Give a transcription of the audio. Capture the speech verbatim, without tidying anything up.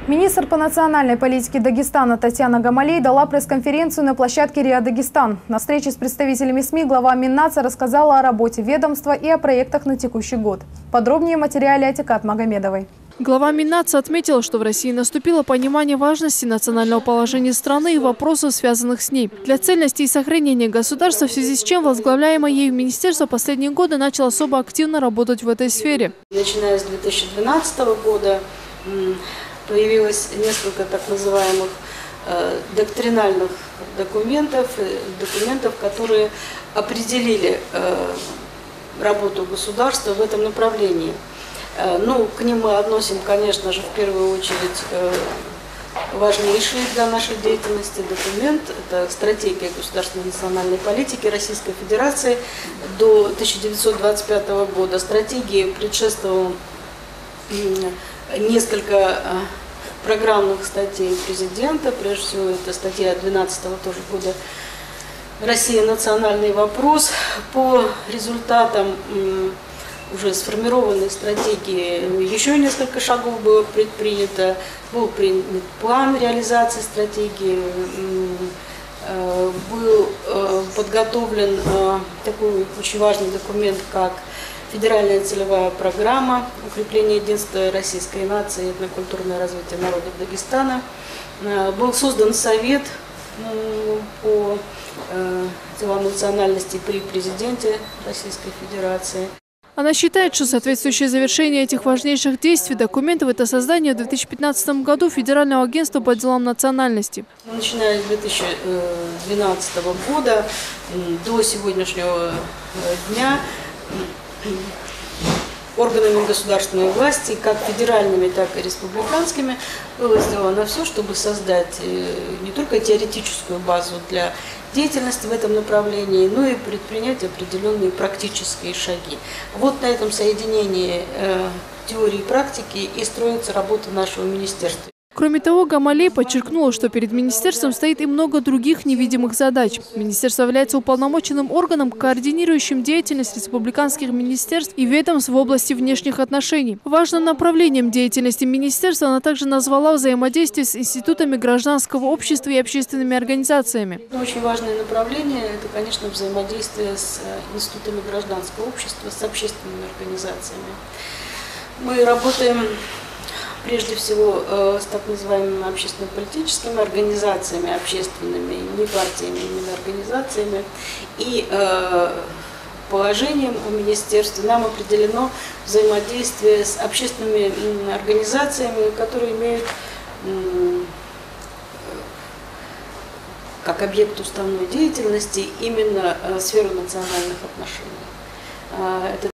Министр по национальной политике Дагестана Татьяна Гамалей дала пресс-конференцию на площадке РИА Дагестан. На встрече с представителями СМИ глава Миннаца рассказала о работе ведомства и о проектах на текущий год. Подробнее в материале Атикат Магомедовой. Глава Миннаца отметила, что в России наступило понимание важности национального положения страны и вопросов, связанных с ней. Для цельности и сохранения государства, в связи с чем возглавляемое ею министерство последние годы начало особо активно работать в этой сфере. Начиная с две тысячи двенадцатого года появилось несколько так называемых э, доктринальных документов, документов, которые определили э, работу государства в этом направлении. Э, ну, к ним мы относим, конечно же, в первую очередь э, важнейший для нашей деятельности документ – это стратегия государственной национальной политики Российской Федерации до тысяча девятьсот двадцать пятого года. Стратегии предшествовало несколько программных статей президента, прежде всего это статья двенадцатого тоже года «Россия. Национальный вопрос». По результатам уже сформированной стратегии еще несколько шагов было предпринято. Был принят план реализации стратегии, был подготовлен такой очень важный документ, как федеральная целевая программа укрепления единства российской нации и этнокультурное развитие народов Дагестана. Был создан совет по делам национальности при президенте Российской Федерации. Она считает, что соответствующее завершение этих важнейших действий документов – это создание в две тысячи пятнадцатом году Федерального агентства по делам национальности. Начиная с две тысячи двенадцатого года до сегодняшнего дня органами государственной власти, как федеральными, так и республиканскими, было сделано все, чтобы создать не только теоретическую базу для деятельности в этом направлении, но и предпринять определенные практические шаги. Вот на этом соединении теории и практики и строится работа нашего министерства. Кроме того, Гамалей подчеркнула, что перед министерством стоит и много других невидимых задач. Министерство является уполномоченным органом, координирующим деятельность республиканских министерств и ведомств в области внешних отношений. Важным направлением деятельности министерства она также назвала взаимодействие с институтами гражданского общества и общественными организациями. Очень важное направление – это, конечно, взаимодействие с институтами гражданского общества, с общественными организациями. Мы работаем прежде всего с так называемыми общественно-политическими организациями, общественными, не партиями, именно организациями. И э, положением у министерства нам определено взаимодействие с общественными организациями, которые имеют э, как объект уставной деятельности именно э, сферу национальных отношений. Э, это